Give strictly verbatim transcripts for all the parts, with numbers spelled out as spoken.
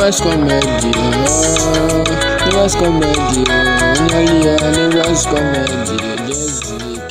Neighbors comedy, oh, neighbors comedy, oh, neighbors comedy, just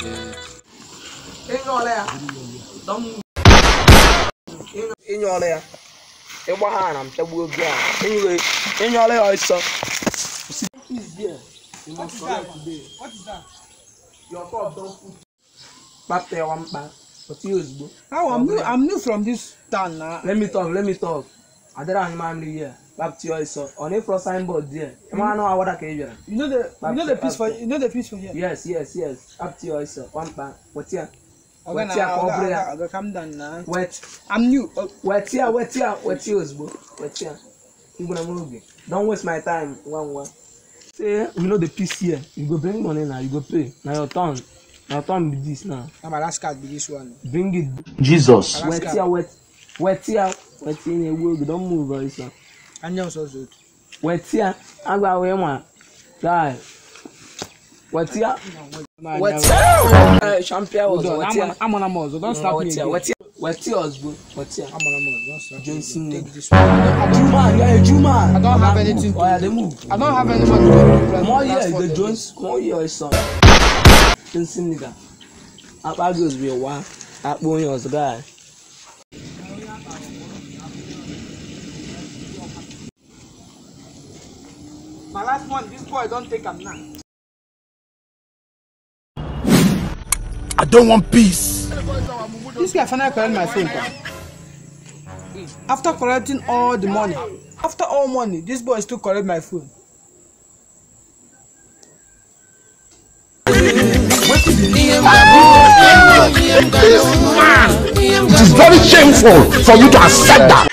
in your lair. In one hand, I'm taboo ground. Anyway, in your lair, I saw. He's here. You must collect today. What is that? Your top don't put back there one back. What you use, bro? How I'm new, I'm new from this town now. Let me talk, let me talk. I don't know man here. Back to your son. On a front signboard there. You know know what I can hear. You know the you know the piece for you know the piece for here. Yes, yes, yes. Up to your son. One back. What's here? Okay, now I go come down now. Wait. I'm new. What's here? What's here? What's yours, bro? What's here? You gonna move it? Don't waste my time. One one. Say, you know the piece here. You go bring money now. You go pay. Now your turn. Now your turn be this now. Now my last card be this one. Bring it. Jesus. Wait here. Wait. Wait here. Wait here. You don't move, right, sir. And you also shoot. Wait here. I'm going to wait, guy. Wait here. Wait here. Champion was what here? I'm on a muzzle. Don't stop me. Wait here. Wait here. Wait here, bro. Wait here. I'm on a muzzle. Don't stop. Johnson. Take this one. Juma, you are a Juma. I don't have anything. Oh yeah, they move. I don't have any money. More here is the Jones. More here is son. Johnson nigga. Apa goes be one. Apa yours guy. My last one, this boy don't take him now. I don't want peace. This guy finally collected my phone. After collecting all the money, after all money, this boy still collect my phone. It is very shameful for you to accept that.